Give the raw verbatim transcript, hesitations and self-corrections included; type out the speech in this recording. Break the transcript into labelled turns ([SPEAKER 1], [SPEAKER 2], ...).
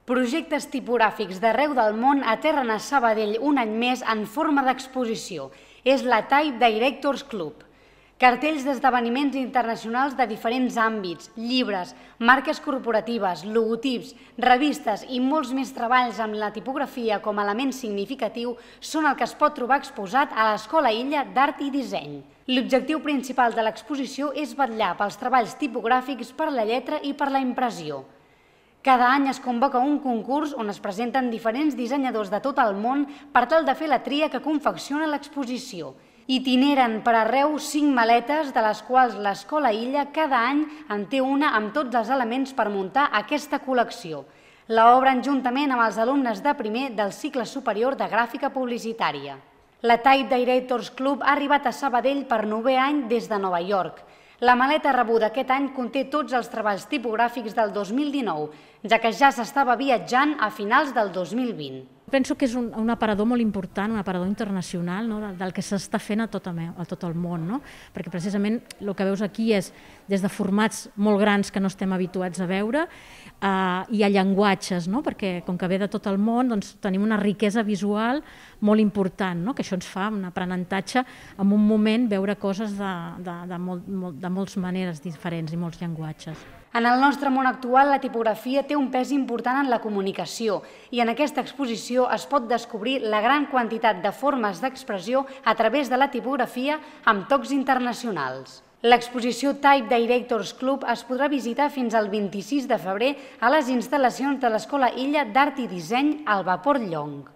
[SPEAKER 1] Projectes tipogràfics d'arreu del món aterren a Sabadell un any més en forma d'exposició. És la Type Directors Club. Cartells d'esdeveniments internacionals de diferents àmbits, llibres, marques corporatives, logotips, revistes i molts més treballs amb la tipografia com a element significatiu són el que es pot trobar exposat a l'Escola Illa d'Art i Disseny. L'objectiu principal de l'exposició és vetllar pels treballs tipogràfics per la lletra i per la impressió. Cada any es convoca un concurs on es presenten diferents dissenyadors de tot el món per tal de fer la tria que confecciona l'exposició. Itineren per arreu cinc maletes, de les quals l'Escola Illa cada any en té una amb tots els elements per muntar aquesta col·lecció. La obren juntament amb els alumnes de primer del cicle superior de gràfica publicitària. La Type Directors Club ha arribat a Sabadell per novè any des de Nova York. La maleta rebuda aquest any conté tots els treballs tipogràfics del dos mil dinou, ja que ja s'estava viatjant a finals del dos mil vint.
[SPEAKER 2] Penso que és un, un aparador molt important, un aparador internacional, no? del, del que s'està fent a tot, a tot el món, no? Perquè precisament el que veus aquí és des de formats molt grans que no estem habituats a veure, eh, hi ha llenguatges, no? Perquè com que ve de tot el món doncs, tenim una riquesa visual molt important, no? Que això ens fa un aprenentatge en un moment veure coses de, de, de, molt, molt, de moltes maneres diferents i molts llenguatges.
[SPEAKER 1] En el nostre món actual, la tipografia té un pes important en la comunicació i en aquesta exposició es pot descobrir la gran quantitat de formes d'expressió a través de la tipografia amb tocs internacionals. L'exposició Type Directors Club es podrà visitar fins al vint-i-sis de febrer a les instal·lacions de l'Escola Illa d'Art i Disseny al Vapor Llong.